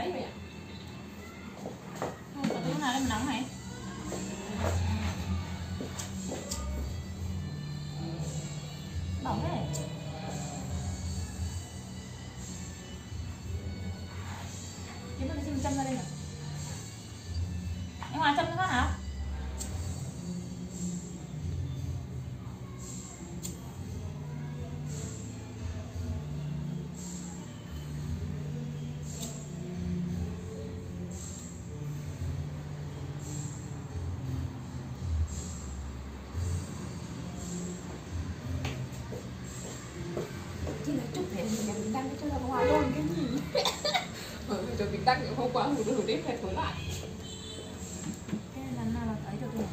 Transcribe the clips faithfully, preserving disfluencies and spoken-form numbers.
đấy mày ạ. Không, có lúc nào đây mà nóng này. Bỏng thế. Kiếm một cái châm ra đây nào. Anh Hòa châm cho phát hả? Chị nói chụp thế thì mình đăng cho nó Hòa luôn cái gì. Ờ, rồi mình đăng hôm qua hủ đủ đêm phải tối lại. Cái lần nào là ấy được rồi.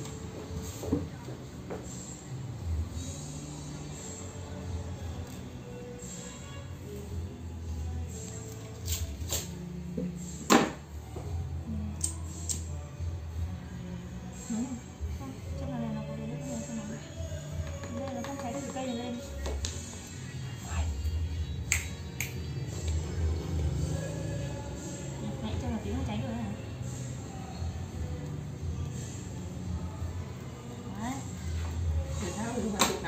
Chắc là này nó có đến nước không nóng. Đây nó không cháy được cây này lên. Mẹ cho một tí nó cháy được hả? Đấy. Để sao thì hòa chụp nào.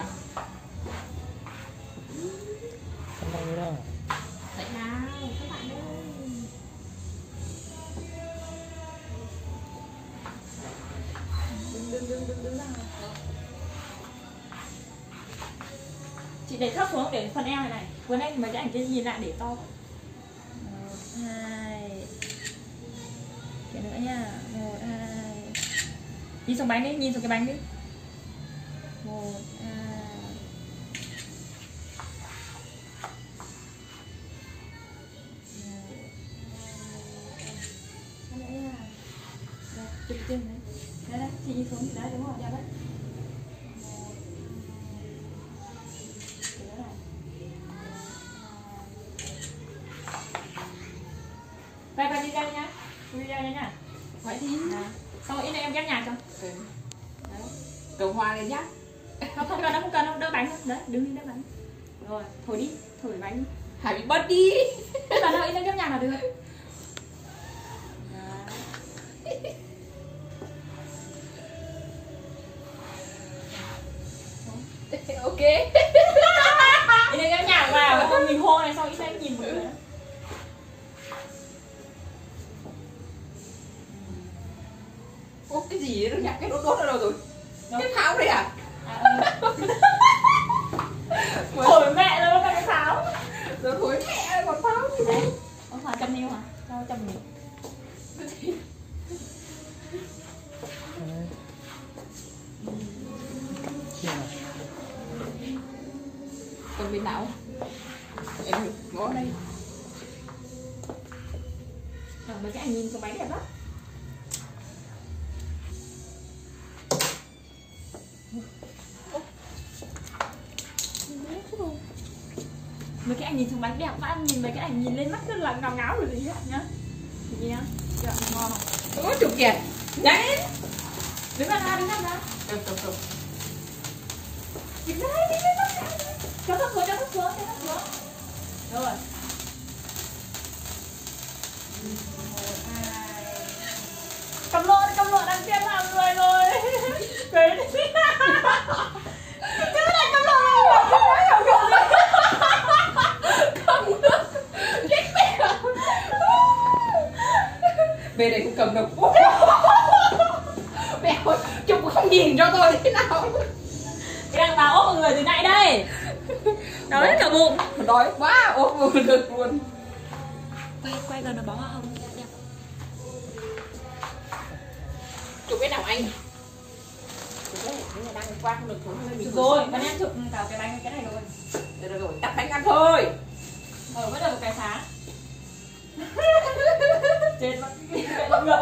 Không đâu đâu. Tại nào các bạn ơi. Đừng đừng đừng đừng đừng nào. Chị để thấp xuống để phần eo này này. Vừa nãy mấy cái ảnh kia nhìn lại để to. Một, hai. Cái nữa nha. Một, hai. Nhìn xuống bánh đi, nhìn xuống cái bánh đi. Một, hai. Cái nữa nha. Đây, chụp chân đấy. Đây đây, chị nhìn xuống đấy đúng rồi, dạ đấy. Vậy vậy đi ra nhá. Đi ra nhá. Vậy thì À, xong rồi in đây em ghép nhạc cho. ừ. Đấy. Cầu Hòa này nhá. Không không cần đâu, không cần đâu, đỡ bánh thôi. Đấy, đứng đi đỡ bánh. Rồi, thổi đi, thổi bánh đi. Hải bị bớt đi. Không cần đâu, in đây ghép nhạc là được. Ok. In đây ghép nhạc vào, xong mình hô này, xong in đây nhìn một người. Ô cái gì nó nhặt cái đốt đốt ở đâu rồi? Đâu? Cái pháo đây à? À, ừ. Thổi mẹ rồi, cái pháo. Rồi thổi mẹ còn pháo gì đấy. Ông Hòa châm niêu hả? Cho châm niêu. Còn bên nào? Em ngó đây. À, mấy cái ảnh nhìn xuống bánh đẹp lắm. Mấy cái ảnh nhìn xuống bánh đẹp quá, nhìn mấy cái ảnh nhìn lên mắt rất là ngáo ngáo rồi gì hết nhá. Nhìn nhá. Dạ, ngon không? Có chụp kìa. Nhanh. Đứng ra ra, đứng ra ra. Cầm cầm cầm. Đứng ra đây, đứng ra đây. Cho thấp xuống, cho thấp xuống, cho thấp xuống. Rồi. Một, hai. Cầm lộn, cầm lộn đang xem làm người rồi. Cười đi. Chứ này cầm lộn rồi, không nói hiểu kiểu gì. Không được. Chết mẹ. Về đây cũng cầm được. Mẹ ơi, chụp không nhìn cho tôi thế nào. Cái đang báo ốp mọi người từ nãy đây. Đói hết cả bụng. Đói quá, ốp vừa được luôn. Quay, quay gần nó bóng hoa hồng. Đẹp. Chụp cái nào anh? Chụp cái này, cái này đang qua không được xuống lên mình. Rồi, bạn em chụp cả cái bánh cái này rồi. Được rồi, rồi, tắt bánh ăn thôi. Ờ, bắt đầu một cái sáng. Trên mất ngựa